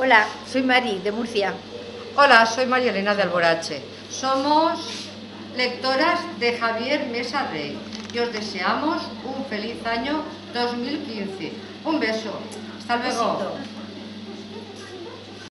Hola, soy Mari, de Murcia. Hola, soy María Elena de Alborache. Somos lectoras de Javier Mesa Rey y os deseamos un feliz año 2015. Un beso. Hasta luego. Besito.